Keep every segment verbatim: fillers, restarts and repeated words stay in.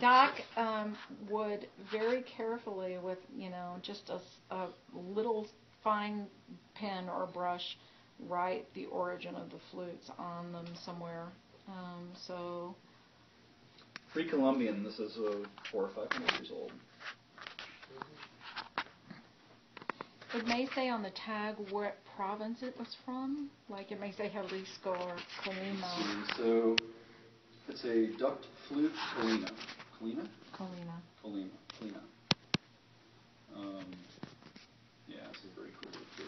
Doc um, would very carefully, with you know just a, a little fine pen or brush, write the origin of the flutes on them somewhere. Um, so. Pre-Columbian. This is uh, four or five hundred years old. It may say on the tag what province it was from. Like it may say Jalisco or Colima. So it's a duct flute, Colina. Colina? Colina. Colina. Colina. Um, yeah, this is very cool flute.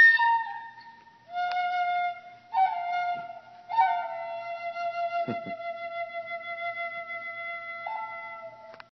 Ha ha.